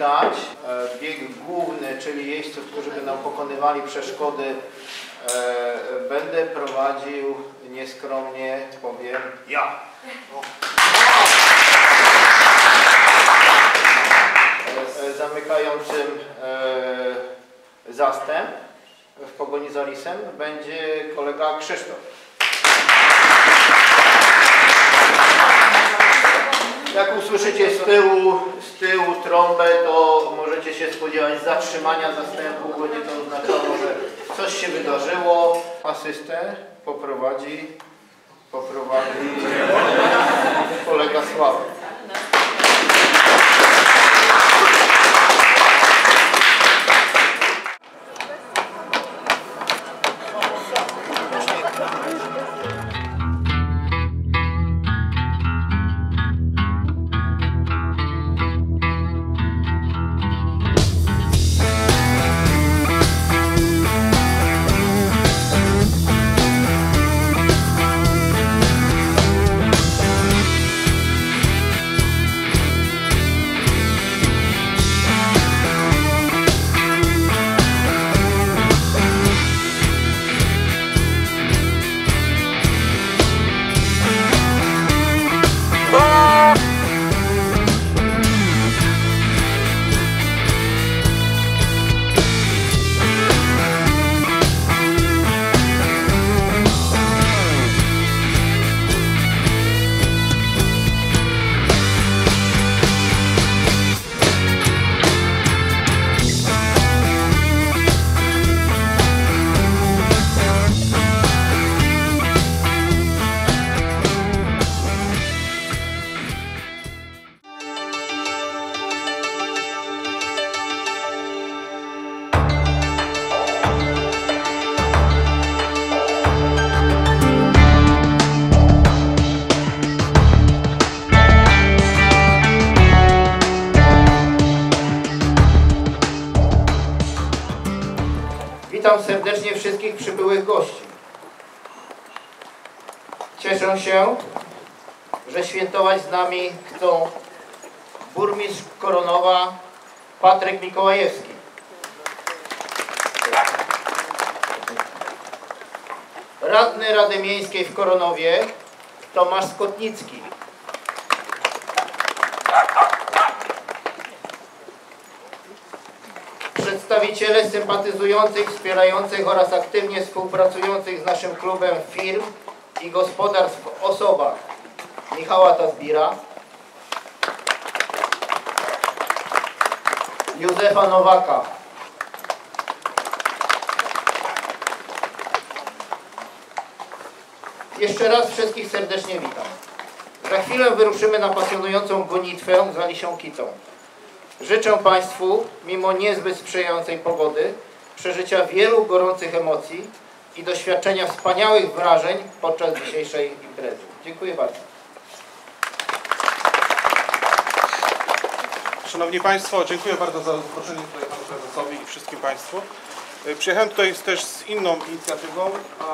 rozpoczynać. Bieg główny, czyli jeźdźców, którzy będą pokonywali przeszkody, będę prowadził, nieskromnie powiem, ja. Zamykającym zastęp w pogoni za lisem będzie kolega Krzysztof. Jak usłyszycie z tyłu trąbę, to możecie się spodziewać zatrzymania zastępu. Będzie to oznaczało, że coś się wydarzyło. Asystę poprowadzi kolega Sławek. Witam serdecznie wszystkich przybyłych gości. Cieszę się, że świętować z nami chcą burmistrz Koronowa Patryk Mikołajewski, radny Rady Miejskiej w Koronowie Tomasz Skotnicki, przedstawiciele sympatyzujących, wspierających oraz aktywnie współpracujących z naszym klubem firm i gospodarstw w osobach Michała Tazbira, Józefa Nowaka, jeszcze raz wszystkich serdecznie witam. Za chwilę wyruszymy na pasjonującą gonitwę za Lisią Kicą. Życzę Państwu, mimo niezbyt sprzyjającej pogody, przeżycia wielu gorących emocji i doświadczenia wspaniałych wrażeń podczas dzisiejszej imprezy. Dziękuję bardzo. Szanowni Państwo, dziękuję bardzo za zaproszenie tutaj Panu Prezesowi i wszystkim Państwu. Przyjechałem tutaj też z inną inicjatywą.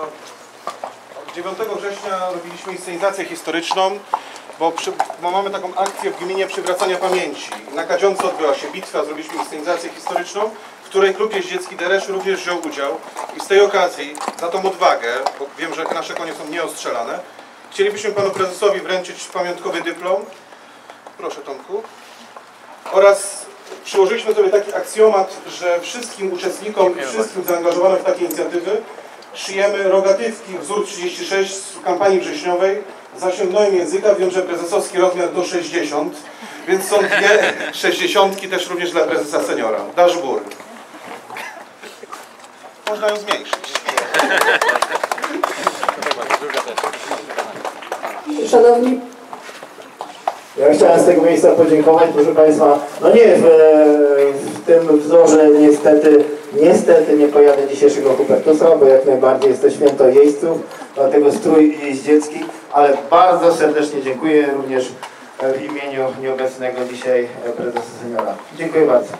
9 września robiliśmy inscenizację historyczną, bo mamy taką akcję w gminie przywracania pamięci. Na Kadziądzu odbyła się bitwa, zrobiliśmy inscenizację historyczną, w której klub jeździecki Deresz również wziął udział. I z tej okazji, za tą odwagę, bo wiem, że nasze konie są nieostrzelane, chcielibyśmy Panu Prezesowi wręczyć pamiątkowy dyplom. Proszę, Tomku. Oraz przyłożyliśmy sobie taki aksjomat, że wszystkim uczestnikom i wszystkim zaangażowanym w takie inicjatywy szyjemy rogatywki wzór 36 z kampanii wrześniowej z zasięgnąłem języka. Wiem, że prezesowski rozmiar to 60, więc są dwie 60 też również dla prezesa seniora. Dashboard. Można ją zmniejszyć. Szanowni, ja chciałem z tego miejsca podziękować, proszę Państwa, no nie, w tym wzorze niestety nie pojadę dzisiejszego Hubertusa, bo jak najbardziej jest to święto jeźdźców, dlatego strój jeździecki, ale bardzo serdecznie dziękuję również w imieniu nieobecnego dzisiaj prezesa seniora. Dziękuję bardzo.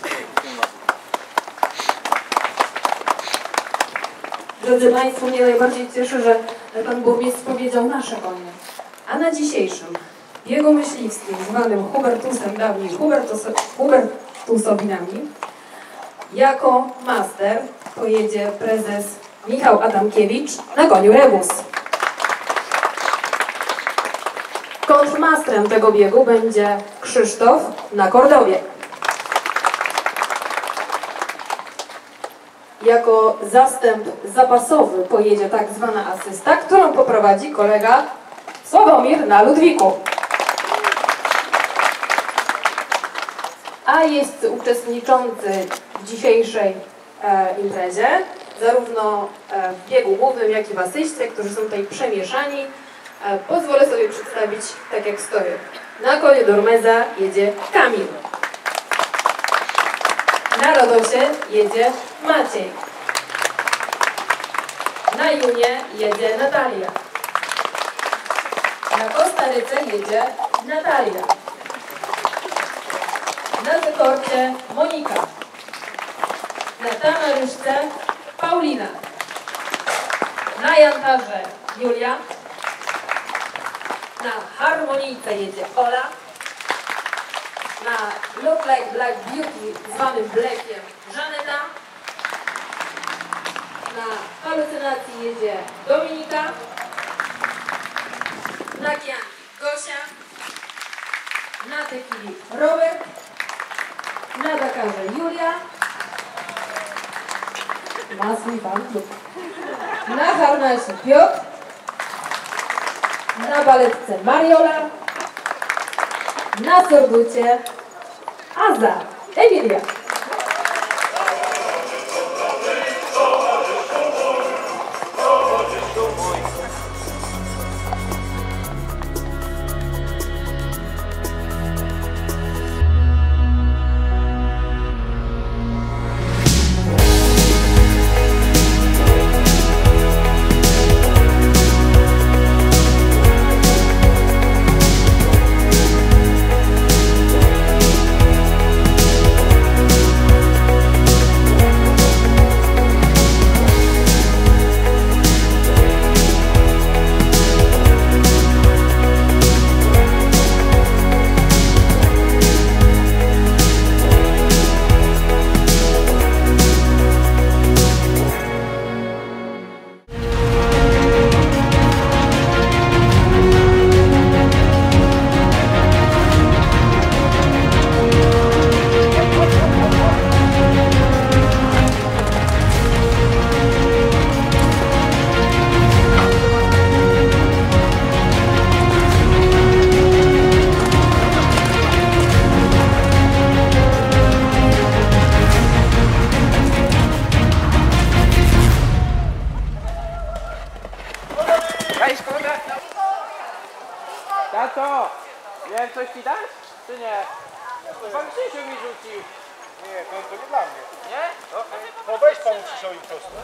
Drodzy Państwo, mnie najbardziej cieszy, że Pan Burmistrz powiedział nasze konie. A na dzisiejszym biegu myśliwskim zwanym Hubertusem, dawniej Hubertusowinami. Jako master pojedzie prezes Michał Adamkiewicz na koniu Rebus. Kontrmastrem tego biegu będzie Krzysztof na Kordowie. Jako zastęp zapasowy pojedzie tak zwana asysta, którą poprowadzi kolega Sławomir na Ludwiku. A jeźdźcy uczestniczący w dzisiejszej imprezie, zarówno w biegu głównym, jak i w asyście, którzy są tutaj przemieszani, pozwolę sobie przedstawić tak jak stoję. Na koniu Dormeza jedzie Kamil. Na Rodosie jedzie Maciej. Na Junie jedzie Natalia. Na Kostaryce jedzie Natalia. Na Wykorcie Monika. Na Tamaryszce Paulina. Na Jantarze Julia. Na harmonijce jedzie Ola. Na Look Like Black Beauty zwanym Blackiem Żaneta. Na halucynacji jedzie Dominika. Na Kianki Gosia. Na Tequili Robert. Na Dakarze Julia. Ma swój fan klub. Na harnasie Piotr. Na baletce Mariola. Na sorducie Aza Emilia. Tato! Miałem coś ci dać? Czy nie? Pan Krzysiu mi rzucił. Nie, to nie dla mnie. Nie? No weź panu Krzysiowi po prostu.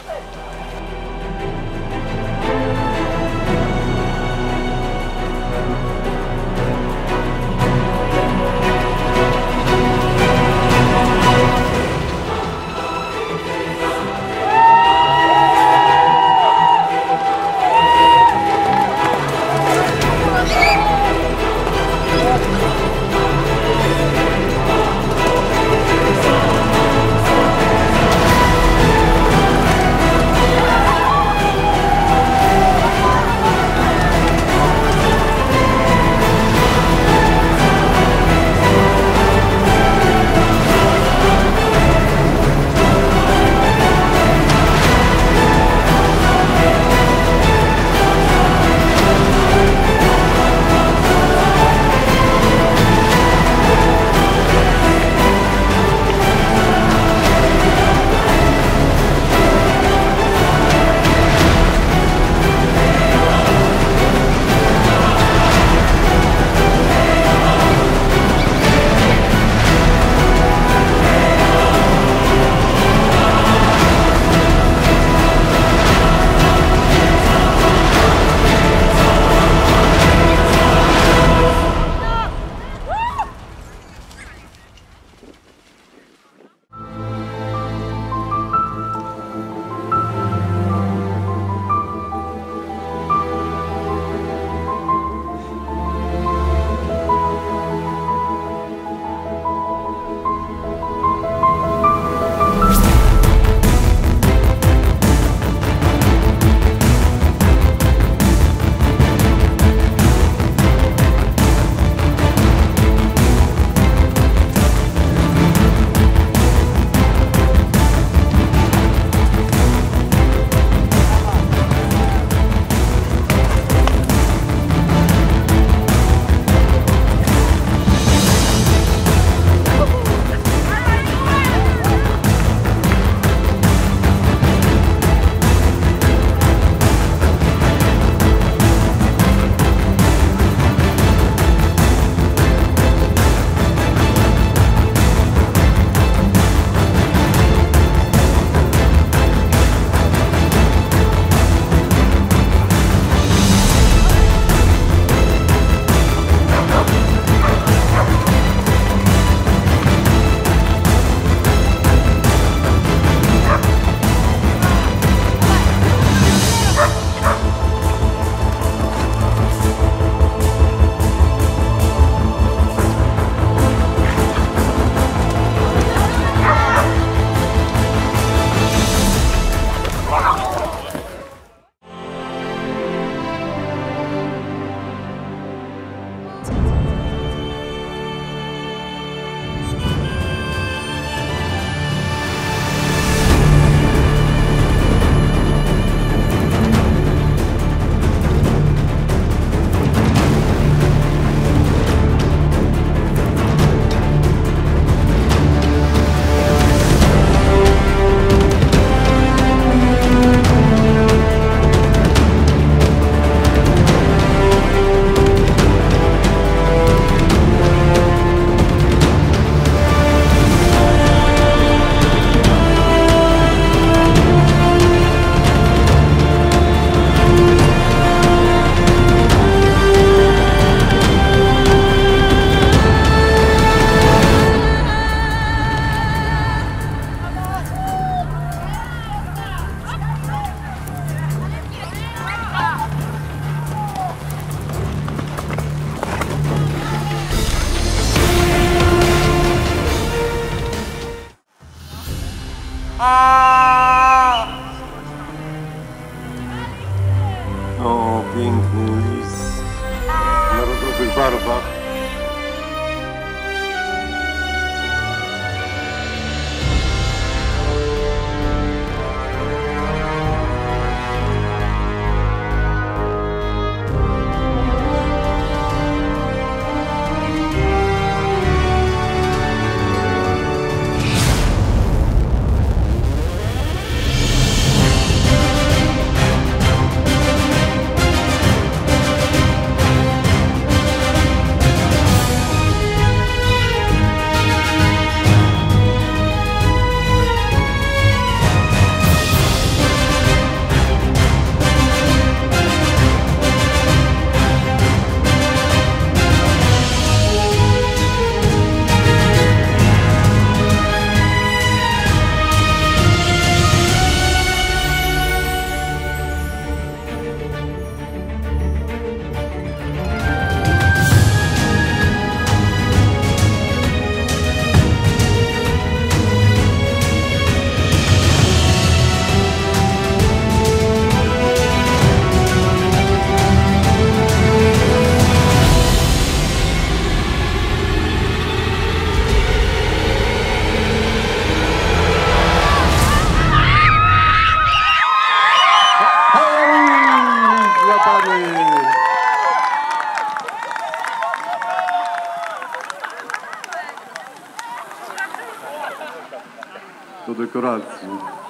do dekoracji.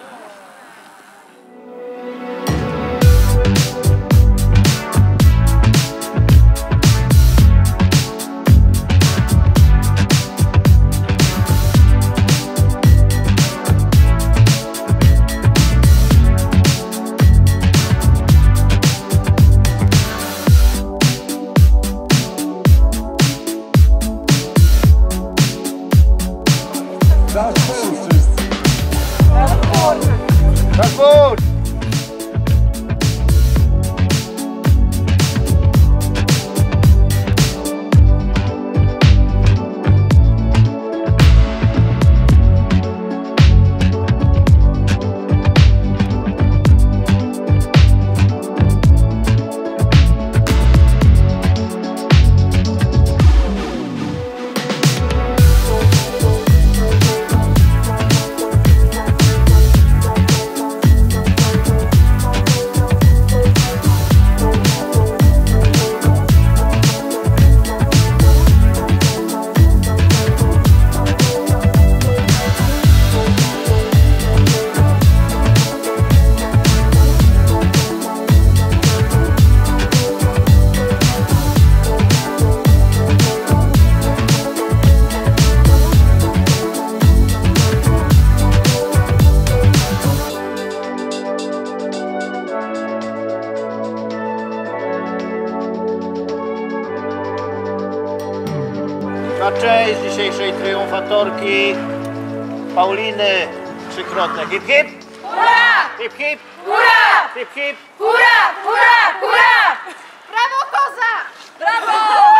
Na cześć dzisiejszej triumfatorki Pauliny trzykrotne. Hip hip! Hurra! Hip hip! Hurra! Hip hip! Hurra! Hurra! Hurra! Brawo, koza! Brawo!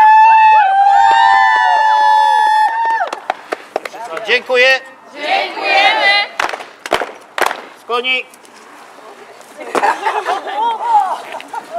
Dziękuję! Dziękujemy! Z koni!